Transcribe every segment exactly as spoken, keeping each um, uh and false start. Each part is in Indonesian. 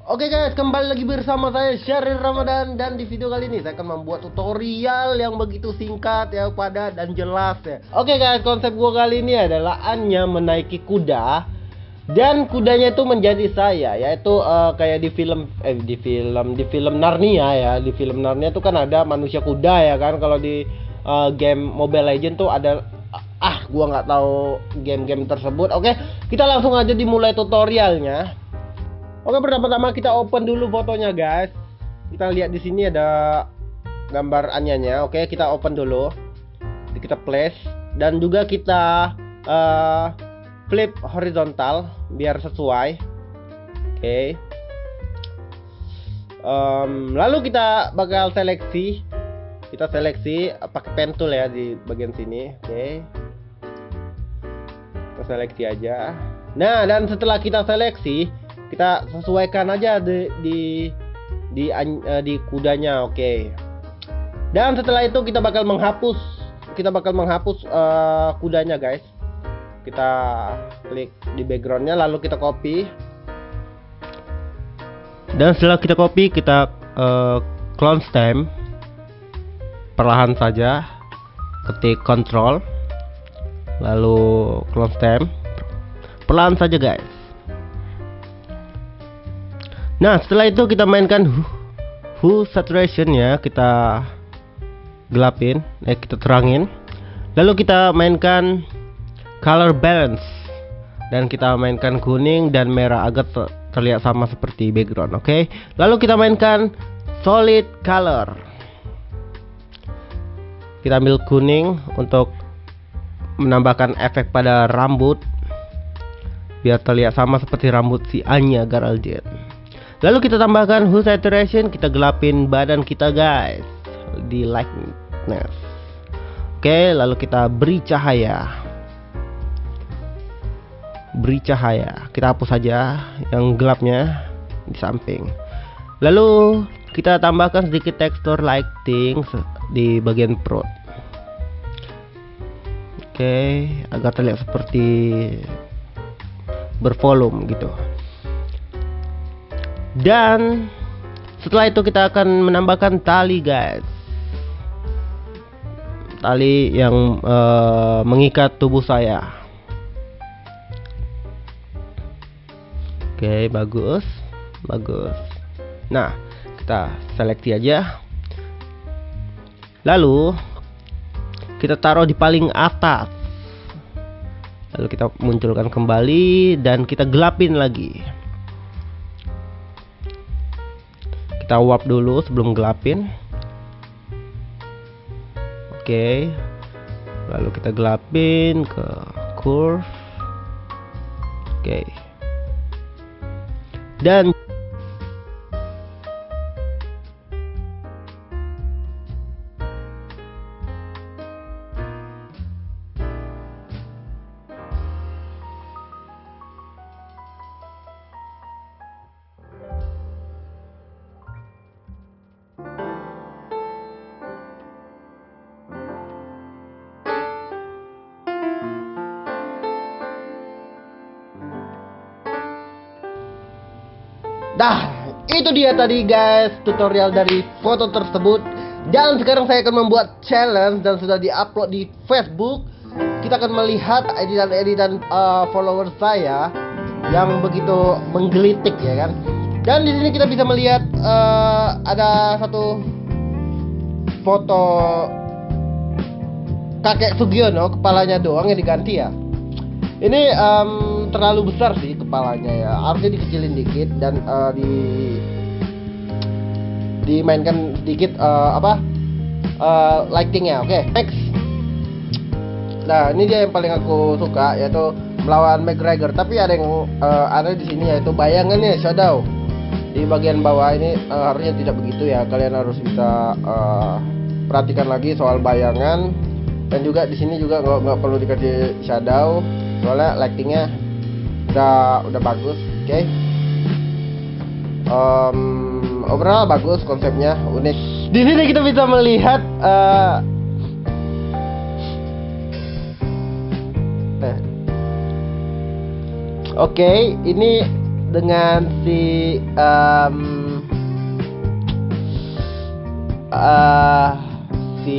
Oke guys, kembali lagi bersama saya Syaril Ramadan. Dan di video kali ini saya akan membuat tutorial yang begitu singkat ya, padat dan jelas ya. Oke guys, konsep gua kali ini adalah Anya menaiki kuda, dan kudanya itu menjadi saya, yaitu uh, kayak di film eh di film di film Narnia ya. Di film Narnia itu kan ada manusia kuda ya kan. Kalau di uh, game Mobile Legends tuh ada, ah gua nggak tahu game-game tersebut. Oke, kita langsung aja dimulai tutorialnya. Oke, pertama-tama kita open dulu fotonya guys. Kita lihat di sini ada gambar Anyanya. Oke, kita open dulu. Kita place dan juga kita uh, flip horizontal biar sesuai. Oke. Um, lalu kita bakal seleksi. Kita seleksi pakai pen tool ya di bagian sini. Oke. Kita seleksi aja. Nah, dan setelah kita seleksi, kita sesuaikan aja di di di, uh, di kudanya. Oke. Okay. Dan setelah itu kita bakal menghapus kita bakal menghapus uh, kudanya guys. Kita klik di backgroundnya, lalu kita copy. Dan setelah kita copy, kita uh, clone stamp. Perlahan saja ketik control, lalu clone stamp. Perlahan saja guys. Nah, setelah itu kita mainkan hue saturation ya, kita gelapin, eh kita terangin. Lalu kita mainkan color balance dan kita mainkan kuning dan merah agar ter terlihat sama seperti background. Oke, okay? Lalu kita mainkan solid color. Kita ambil kuning untuk menambahkan efek pada rambut biar terlihat sama seperti rambut si Anya Geraldine. Lalu kita tambahkan hue saturation, kita gelapin badan kita guys di likeness. Oke, lalu kita beri cahaya. Beri cahaya. Kita hapus saja yang gelapnya di samping. Lalu kita tambahkan sedikit tekstur lighting di bagian perut. Oke, agar terlihat seperti bervolume gitu. Dan setelah itu kita akan menambahkan tali guys, tali yang uh, mengikat tubuh saya. Oke, bagus, bagus. Nah, kita seleksi aja. Lalu kita taruh di paling atas. Lalu kita munculkan kembali dan kita gelapin lagi. Kita warp dulu sebelum gelapin. Oke. Lalu kita gelapin ke curve. Oke. Dan dah, itu dia tadi guys tutorial dari foto tersebut. Dan sekarang saya akan membuat challenge dan sudah diupload di Facebook. Kita akan melihat editan-editan uh, follower saya yang begitu menggelitik ya kan. Dan di sini kita bisa melihat uh, ada satu foto kakek Sugiono, kepalanya doang yang diganti ya. Ini um, terlalu besar sih kepalanya ya, harusnya dikecilin dikit dan uh, di dimainkan sedikit uh, apa uh, lightingnya. Oke, okay, next. Nah, ini dia yang paling aku suka, yaitu melawan McGregor. Tapi ada yang uh, ada di sini, yaitu bayangannya shadow di bagian bawah ini. Uh, harusnya tidak begitu ya, kalian harus bisa uh, perhatikan lagi soal bayangan. Dan juga di sini juga nggak perlu dikasih shadow, soalnya lightingnya udah udah bagus. Oke, okay. um, overall bagus, konsepnya unik. Di sini kita bisa melihat uh, eh. oke okay, ini dengan si um, uh, si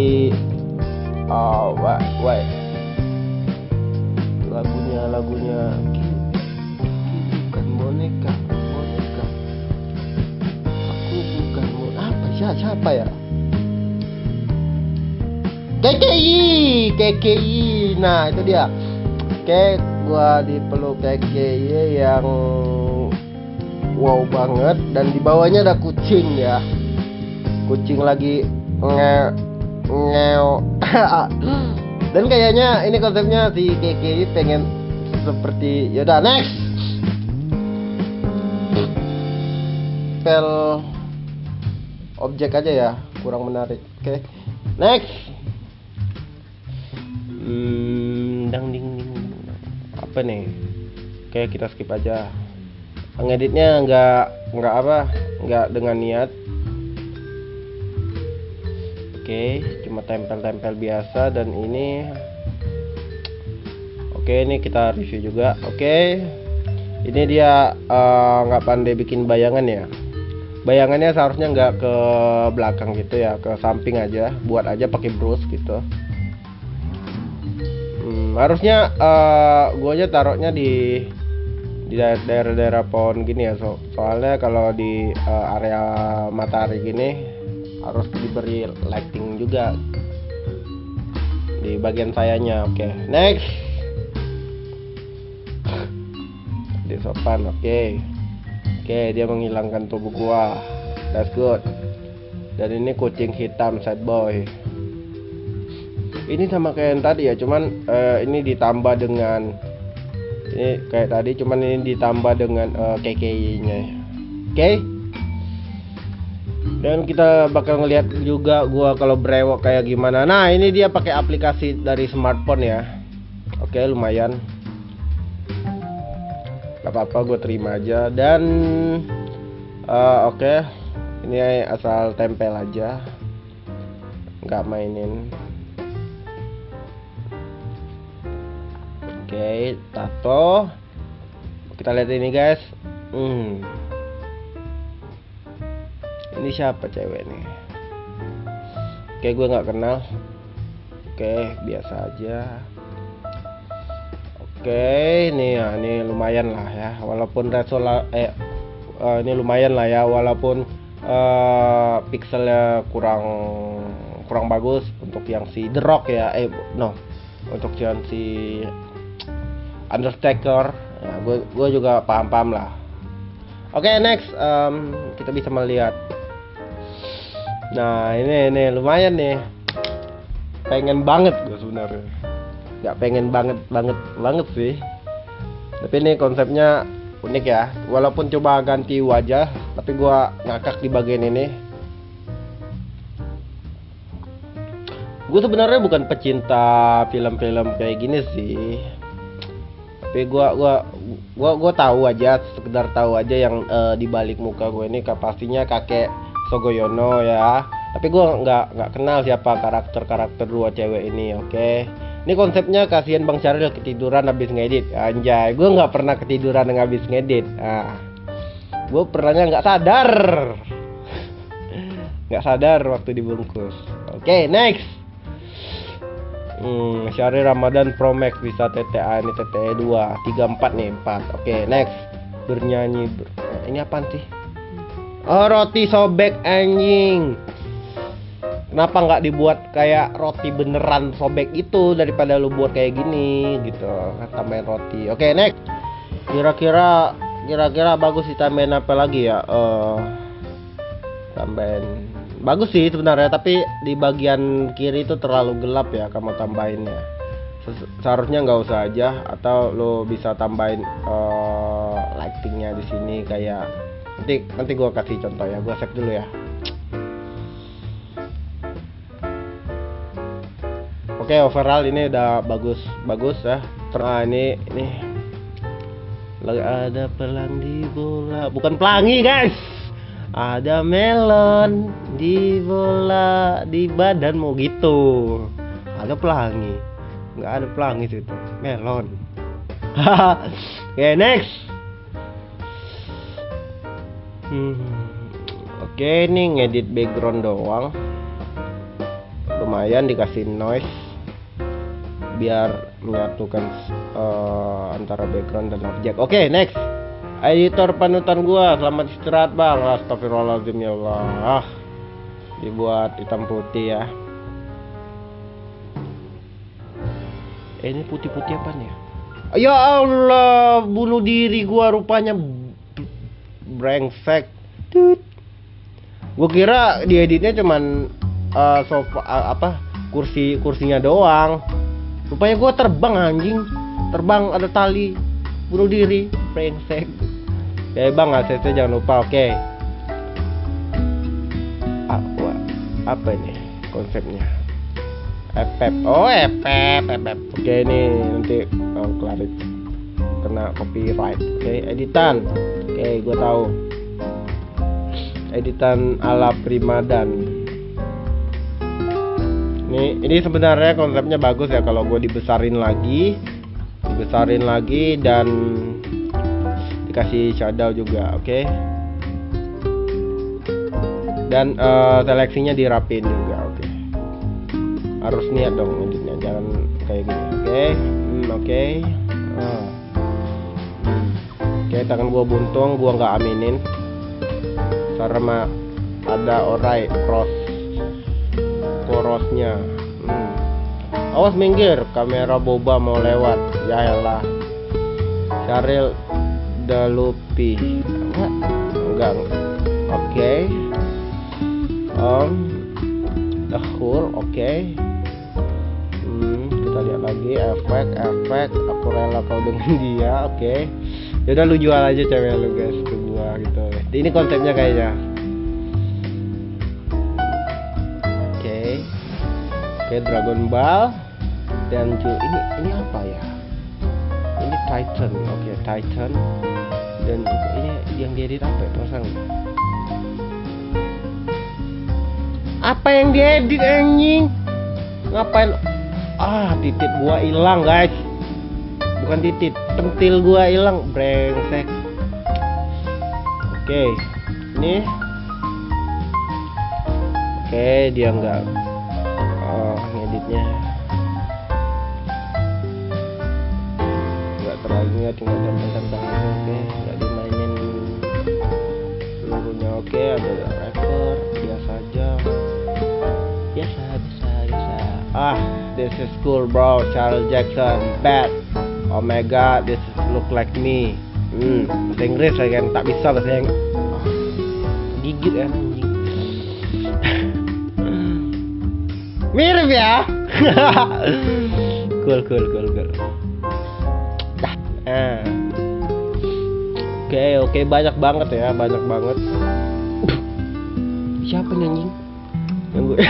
oh wait, wait. lagunya lagunya bukan boneka boneka aku bukan mon apa siapa, siapa ya K K I K K I nah itu dia. Oke, gua dipeluk K K I yang wow banget, dan di bawahnya ada kucing ya. Kucing lagi nge ngeo. Dan kayaknya ini konsepnya si K K I pengen seperti yaudah next. Pel objek aja ya, kurang menarik. Oke. Next. Hmm, dang ding ding. Apa nih? Oke, kita skip aja. Ngeditnya nggak nggak apa? Nggak dengan niat. Oke, cuma tempel-tempel biasa, dan ini oke, ini kita review juga. Oke, ini dia nggak uh, pandai bikin bayangan ya. Bayangannya seharusnya nggak ke belakang gitu ya, ke samping aja, buat aja pakai brush gitu. Hmm, harusnya uh, gua aja taruhnya di di daerah-daerah pohon gini ya, so, soalnya kalau di uh, area matahari gini harus diberi lighting juga di bagian sayanya. Oke, okay. Next. Di sopan, oke. Okay. Oke, okay, dia menghilangkan tubuh gua. That's good. Dan ini kucing hitam sad boy. Ini sama kayak yang tadi ya, cuman uh, ini ditambah dengan ini kayak tadi, cuman ini ditambah dengan uh, K K I-nya. Oke. Okay? Dan kita bakal ngelihat juga gua kalau brewok kayak gimana. Nah, ini dia pakai aplikasi dari smartphone ya. Oke, lumayan. Gak apa-apa, gue terima aja. Dan uh, oke, okay. Ini asal tempel aja, nggak mainin. Oke, okay, tato. Kita lihat ini guys. Hmm. Ini siapa cewek nih? Oke, gue nggak kenal. Oke, biasa aja. Oke, ini ya, ini lumayan lah ya. Walaupun resolusi eh uh, ini lumayan lah ya, walaupun uh, pixelnya kurang kurang bagus untuk yang si The Rock ya. Eh, no. Untuk yang si Undertaker. Ya, gue gue juga paham-paham lah. Oke, next um, kita bisa melihat. Nah, ini ini lumayan nih. Pengen banget gue sebenarnya. Gak pengen banget banget banget sih, tapi ini konsepnya unik ya. Walaupun coba ganti wajah, tapi gua ngakak di bagian ini. Gue sebenarnya bukan pecinta film-film kayak gini sih, tapi gua gua gua gua tahu aja, sekedar tahu aja yang uh, di balik muka gue ini pastinya kakek Sogoyono ya. Tapi gua nggak nggak kenal siapa karakter-karakter dua cewek ini. Oke. Okay? Ini konsepnya kasihan Bang Syaril ketiduran habis ngedit. Anjay, gue nggak pernah ketiduran habis ngedit. Nah, gue pernahnya nggak sadar, nggak sadar waktu dibungkus. Oke, okay, next. Hmm, Syaril Ramadan Pro Max bisa T T A, ini T T E dua, tiga empat nih, empat. Oke, okay, next. Bernyanyi. Ber... Ini apaan sih? Oh, roti sobek anjing. Kenapa nggak dibuat kayak roti beneran sobek itu, daripada lu buat kayak gini gitu, tambahin roti. Oke, okay, next. Kira-kira kira-kira bagus ditambahin apa lagi ya? Uh, tambahin bagus sih sebenarnya, tapi di bagian kiri itu terlalu gelap ya kamu tambahinnya. Seharusnya nggak usah aja, atau lo bisa tambahin uh, lightingnya di sini kayak nanti nanti gua kasih contoh ya. Gua save dulu ya. Oke, okay, overall ini udah bagus bagus ya. Terus ini ini lagi ada pelang di bola, bukan pelangi guys. Ada melon di bola di badanmu gitu. Ada pelangi, nggak ada pelangi situ. Melon. Oke, okay, next. Hmm. Oke, ini ngedit background doang. Lumayan dikasih noise biar menyatukan uh, antara background dan objek. Oke, next. Editor panutan gua, selamat istirahat bang. Astagfirullahaladzim ya Allah. Dibuat hitam putih ya. Eh, ini putih-putih apa nih? Ya Allah, bunuh diri gua rupanya brengsek. Tut. Gua kira dieditnya cuman uh, sofa uh, apa kursi kursinya doang. Rupanya gua terbang anjing. Terbang ada tali. Bunuh diri, brengsek. Ya bang, asetnya jangan lupa, oke. Okay. Apa, apa ini konsepnya? Epep, oh epep, epep. Oke okay, ini nanti oh, kelarin kena copyright. Oke, okay, editan. Oke, okay, gue tahu. Editan ala Primadan. Ini, ini sebenarnya konsepnya bagus ya kalau gue dibesarin lagi, dibesarin lagi dan dikasih shadow juga, oke. Okay? Dan uh, seleksinya dirapin juga, oke. Okay. Harus niat dong editnya, jangan kayak gini, oke. Okay? Hmm, oke. Okay. Uh. Hmm. Oke, okay, tangan gua buntung, gua nggak aminin. Karena ada orai cross porosnya. Hmm. Awas minggir, kamera boba mau lewat. Ya elah. Syaril Dalupi. What? Enggak. Oke. Okay. Um Dahur, oke. Okay. Hmm, kita lihat lagi efek, efek. Aku rela kau dengan dia, oke. Okay. Yaudah lu jual aja cewek lu guys ke gua gitu. Ini konsepnya kayaknya. Oke. Okay. Oke, okay, Dragon Ball dan ini ini apa ya? Ini Titan, oke okay, Titan. Dan ini yang diedit apa ya, pasang apa yang diedit anjing, ngapain? Ah, titik gua hilang guys, bukan titik, pentil gua hilang, brengsek. Oke okay. Ini oke okay, dia enggak oh, ngeditnya enggak terlalu niat, tinggal tentang-tentang oke okay. Enggak dimainin seluruhnya, oke okay. Ada refer biasa aja, biasa biasa biasa. Ah, this is cool bro, Charles Jackson bad. Oh my god, this look like me. Hmm, bahasa Inggris saya kan tak bisa bahasa yang oh, gigit ya anjing. Mirip ya. Cool cool cool cool. Dah. Ah. Oke okay, oke okay. Banyak banget ya, banyak banget. Siapa nih anjing? Yang gue.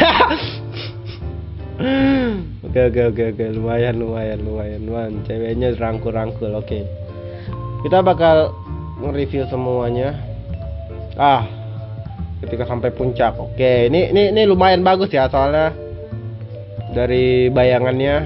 Oke oke oke oke lumayan lumayan lumayan lumayan. Ceweknya rangkul-rangkul, oke. Okay. Kita bakal nge-review semuanya. Ah, ketika sampai puncak. Oke, ini ini ini lumayan bagus ya soalnya dari bayangannya,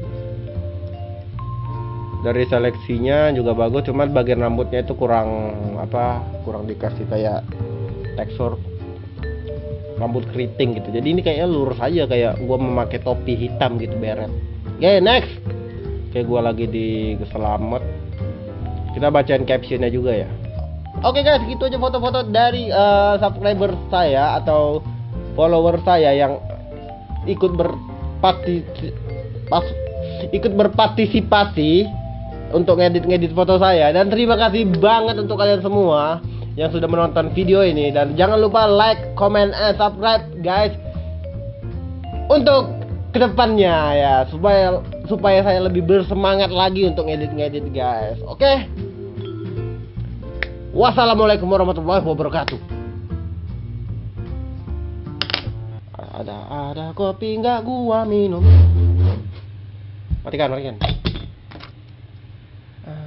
dari seleksinya juga bagus. Cuman bagian rambutnya itu kurang apa? Kurang dikasih kayak tekstur rambut keriting gitu. Jadi ini kayaknya lurus aja kayak gua memakai topi hitam gitu, beret. Oke, next. Kayak gua lagi di Selamat. Kita bacain captionnya juga ya. Oke guys, gitu aja foto-foto dari uh, subscriber saya atau follower saya yang ikut berpartisipasi ikut berpartisipasi untuk ngedit-ngedit foto saya. Dan terima kasih banget untuk kalian semua yang sudah menonton video ini. Dan jangan lupa like, comment, and subscribe guys untuk kedepannya ya, supaya supaya saya lebih bersemangat lagi untuk ngedit-ngedit guys. Oke okay? Wassalamualaikum warahmatullahi wabarakatuh. Ada ada kopi nggak gua minum. Matikan matikan.